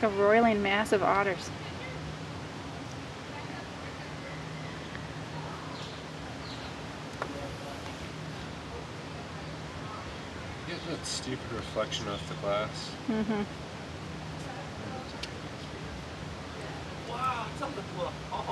a roiling mass of otters. Get that stupid reflection off the glass. Mm-hmm. Wow, 这么多！好。